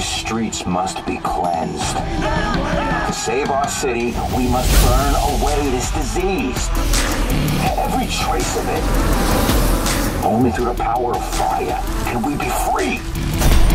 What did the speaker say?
These streets must be cleansed. To save our city, we must burn away this disease. Every trace of it. Only through the power of fire can we be free.